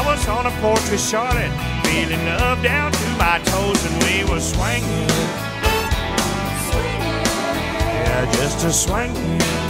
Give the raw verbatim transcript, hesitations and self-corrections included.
was on a porch with Charlotte, feeling love down to my toes, and we were swinging. Yeah, just a swinging.